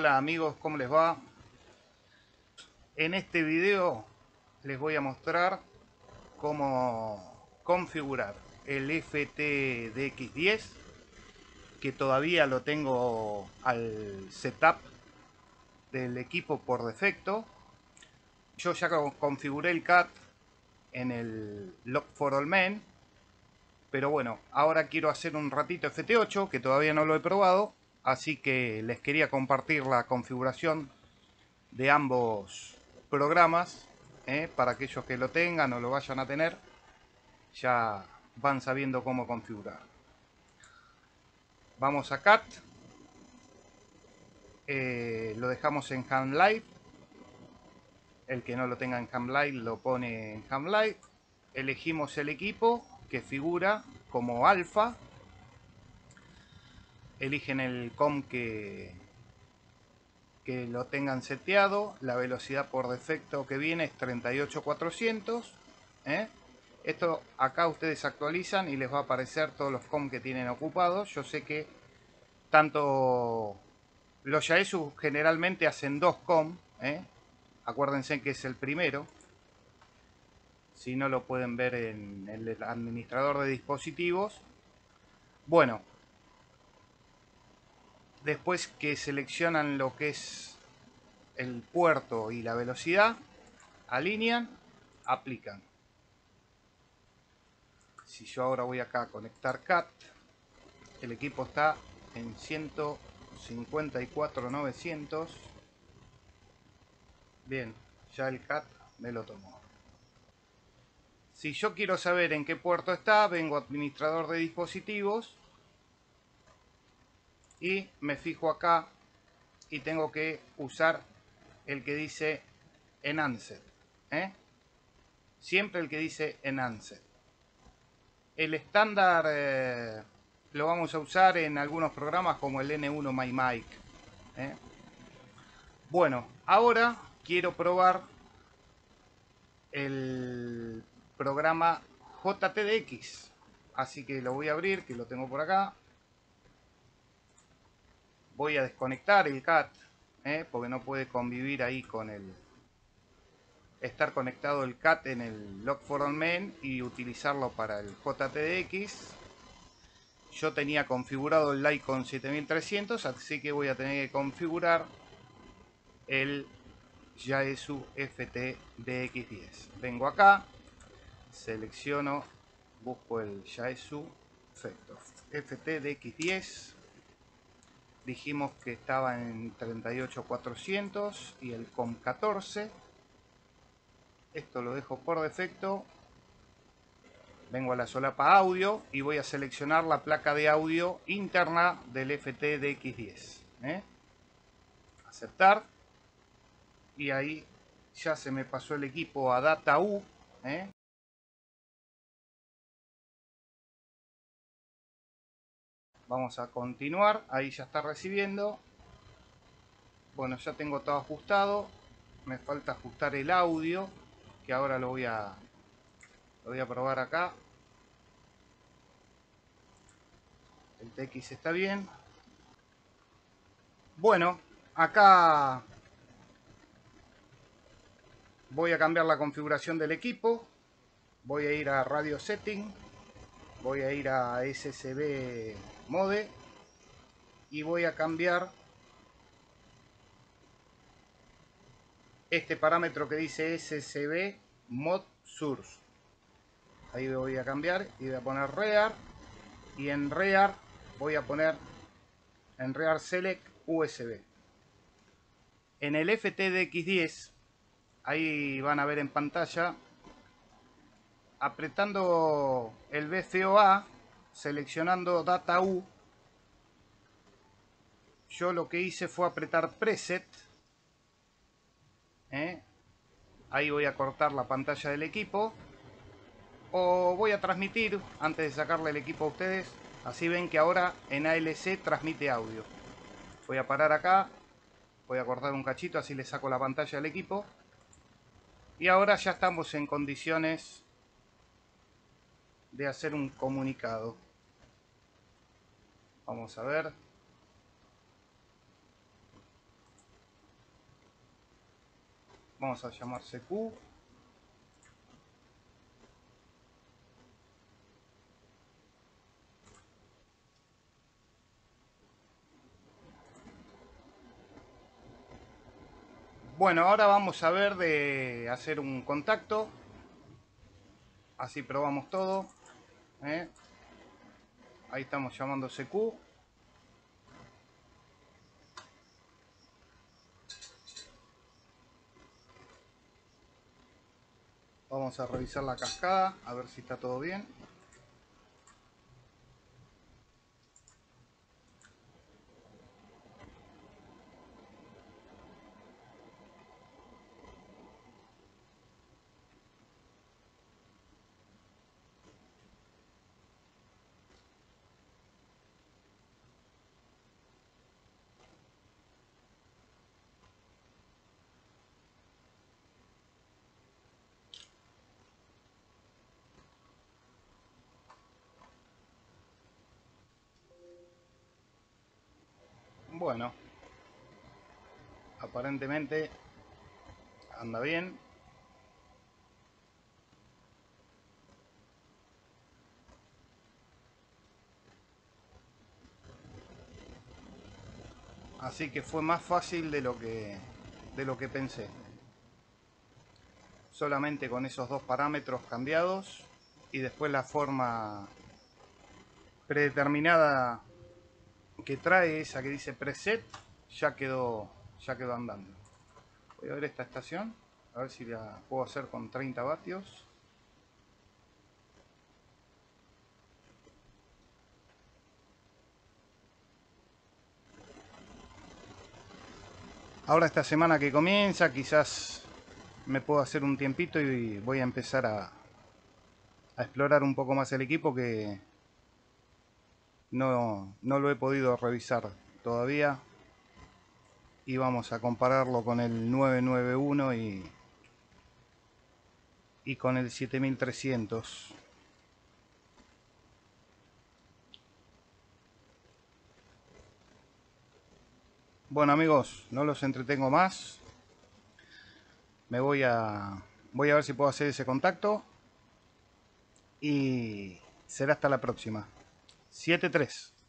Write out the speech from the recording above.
Hola amigos, ¿cómo les va? En este video les voy a mostrar cómo configurar el FTDX10, que todavía lo tengo al setup del equipo por defecto. Yo ya configuré el CAT en el Log4All-Men, pero bueno, ahora quiero hacer un ratito FT8, que todavía no lo he probado, así que les quería compartir la configuración de ambos programas, para aquellos que lo tengan o lo vayan a tener, ya van sabiendo cómo configurar. Vamos a CAT, lo dejamos en Ham Live. El que no lo tenga en Ham Live lo pone en Ham Live. Elegimos el equipo que figura como alfa. Eligen el COM que lo tengan seteado. La velocidad por defecto que viene es 38400. Esto acá ustedes actualizan y les va a aparecer todos los COM que tienen ocupados. Yo sé que tanto los Yaesu generalmente hacen 2 COM. Acuérdense que es el primero. Si no, lo pueden ver en el administrador de dispositivos. Bueno, después que seleccionan lo que es el puerto y la velocidad, alinean, aplican. Si yo ahora voy acá a conectar CAT, el equipo está en 154.900. Bien, ya el CAT me lo tomó. Si yo quiero saber en qué puerto está, vengo a administrador de dispositivos y me fijo acá y tengo que usar el que dice Enhanced. Siempre el que dice Enhanced. El estándar lo vamos a usar en algunos programas como el N1 My Mic. Bueno, ahora quiero probar el programa JTDX. Así que lo voy a abrir, que lo tengo por acá. Voy a desconectar el CAT, porque no puede convivir ahí con el... estar conectado el CAT en el Log4All-Men y utilizarlo para el JTDX. Yo tenía configurado el Lycon 7300, así que voy a tener que configurar el Yaesu FTDX10. Vengo acá, selecciono, busco el Yaesu FTDX10. Dijimos que estaba en 38400 y el COM 14. Esto lo dejo por defecto. Vengo a la solapa audio y voy a seleccionar la placa de audio interna del FTDX10. Aceptar. Y ahí ya se me pasó el equipo a Data U. Vamos a continuar. Ahí ya está recibiendo. Bueno, ya tengo todo ajustado. Me falta ajustar el audio, que ahora lo voy a probar acá. El TX está bien. Bueno, acá voy a cambiar la configuración del equipo. Voy a ir a Radio Setting. Voy a ir a SSB Mode. Y voy a cambiar este parámetro que dice SSB Mod Source. Ahí voy a cambiar y voy a poner Rear. Y en Rear voy a poner en Rear Select USB. En el FTDX10, ahí van a ver en pantalla, apretando el BFOA, seleccionando Data U, yo lo que hice fue apretar Preset. Ahí voy a cortar la pantalla del equipo. O voy a transmitir antes de sacarle el equipo a ustedes. Así ven que ahora en ALC transmite audio. Voy a parar acá. Voy a cortar un cachito, así le saco la pantalla del equipo. Y ahora ya estamos en condiciones de hacer un comunicado. Vamos a ver. Vamos a llamar CQ. Bueno, ahora vamos a ver de hacer un contacto. Así probamos todo. Ahí estamos llamando CQ. Vamos a revisar la cascada, a ver si está todo bien. Bueno, aparentemente anda bien. Así que fue más fácil de lo que pensé. Solamente con esos dos parámetros cambiados y después la forma predeterminada que trae, esa que dice preset, ya quedó andando. Voy a ver esta estación, a ver si la puedo hacer con 30 vatios. Ahora esta semana que comienza, quizás me puedo hacer un tiempito y voy a empezar a explorar un poco más el equipo, que no lo he podido revisar todavía. Y vamos a compararlo con el 991 y con el 7300. Bueno amigos, no los entretengo más. Voy a ver si puedo hacer ese contacto. Y será hasta la próxima. 7-3.